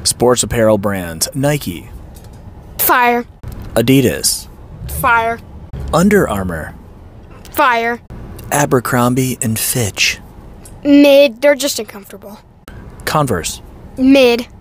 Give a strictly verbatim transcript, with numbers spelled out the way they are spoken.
Sports apparel brands: Nike, Fire. Adidas, Fire. Under Armour, Fire. Abercrombie and Fitch, Mid. They're just uncomfortable. Converse, Mid.